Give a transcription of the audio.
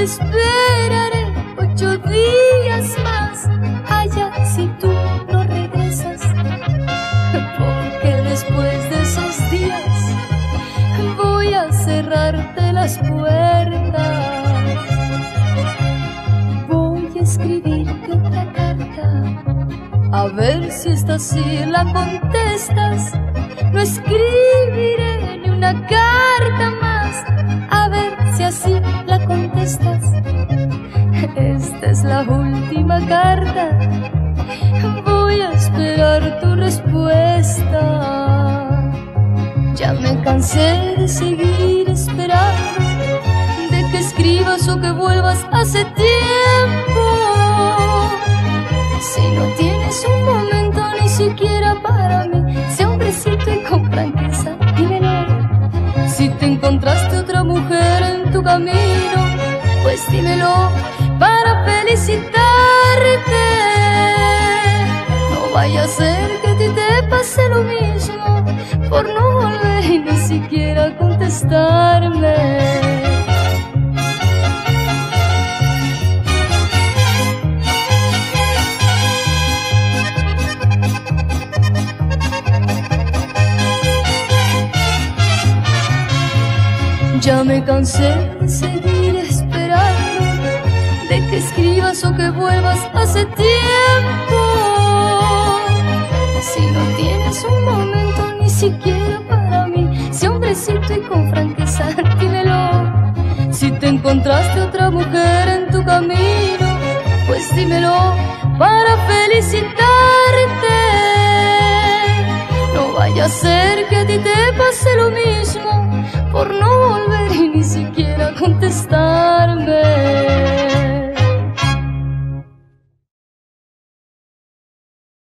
esperaré 8 días más, allá si tú no regresas, porque después de esos días voy a cerrarte las puertas. Voy a escribirte otra carta, a ver si esta sí la contestas. No escribiré ni una carta más, a ver si así la contestas. Esta es la última carta, voy a esperar tu respuesta. Ya me cansé de seguir esperando, de que escribas o que vuelvas hace tiempo. Si no tienes un momento ni siquiera para mí, sé hombrecito y con franqueza, dímelo. Si te encontraste otra mujer en tu camino, pues dímelo para felicitarte. No vaya a ser que a ti te pase lo mismo por no volver y ni siquiera contestarme. Ya me cansé de seguir esperando, de que escribas o que vuelvas hace tiempo. Si no tienes un momento ni siquiera para mí, sé hombrecito y con franqueza, dímelo. Si te encontraste otra mujer en tu camino, pues dímelo para felicitarte. No vaya a ser que a ti te pase lo mismo por no volver y ni siquiera contestar.